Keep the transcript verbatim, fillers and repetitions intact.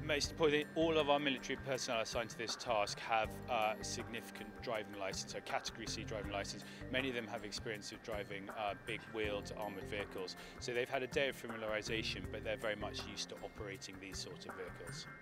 Most importantly, all of our military personnel assigned to this task have uh, significant driving license, so Category C driving license. Many of them have experience of driving uh, big wheeled armoured vehicles. So they've had a day of familiarisation, but they're very much used to operating these sorts of vehicles.